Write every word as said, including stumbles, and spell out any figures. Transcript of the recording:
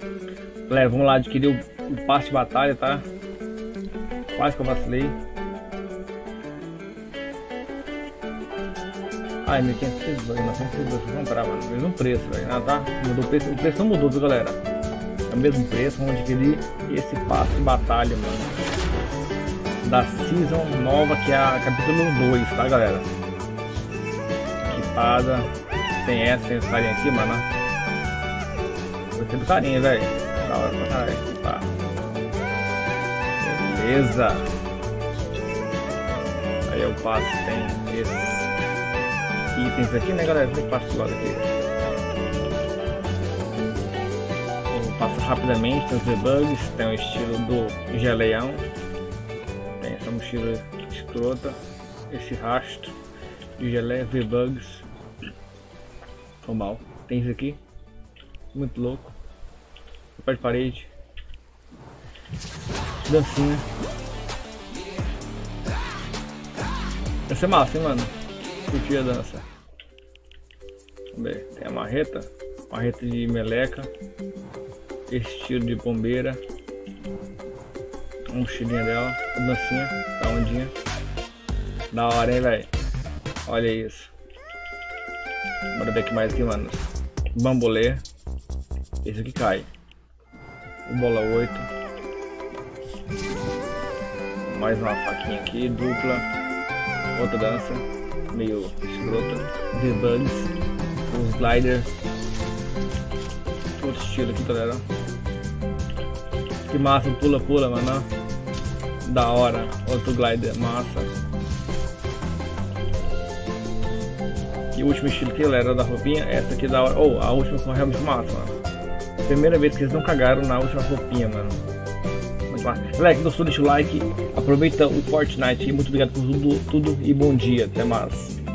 Galera, vamos lá adquirir o, o passe de batalha, tá? Quase que eu vacilei. Ai, mil quinhentos e dois, novecentos e dois, vou comprar, mano. Mesmo preço, velho. Ah, tá? Mudou o preço. O preço não mudou, viu, galera? É o mesmo preço. Vamos adquirir esse passe de batalha, mano. Da Season nova, que é a capítulo dois, tá, galera? Equipada. Tem essa, tem esse carinha aqui, mano. Gostei do carinha, velho. Da hora pra caralho. Tá. Beleza. Aí eu passo, tem esses itens aqui, né, galera? Eu passo logo aqui. Eu passo rapidamente, tem os debugs, tem o estilo do geleião. Tem essa mochila escrota, esse rastro de geleia, V-Bugs. Normal. Tem isso aqui. Muito louco. Papel de parede. Dancinha. Vai ser massa, hein, mano? Curti a dança. Vamos ver. Tem a marreta. Marreta de meleca. Estilo de bombeira. A mochilinha dela. A dancinha. A ondinha. Da hora, hein, velho? Olha isso. Bora ver aqui mais aqui, mano. Bambolê. Esse aqui cai. O bola oito. Mais uma faquinha aqui, dupla. Outra dança. Meio escrota. V-Bugs. Os gliders. Outro estilo aqui, galera. Que massa, pula, pula, mano. Da hora. Outro glider, massa. E o último estilo que galera da roupinha, essa aqui da hora. Ou oh, a última foi realmente massa, mano. Primeira vez que eles não cagaram na última roupinha, mano. Muito massa. Galera, que gostou, deixa o like. Aproveita o Fortnite. Muito obrigado por tudo, tudo e bom dia. Até mais.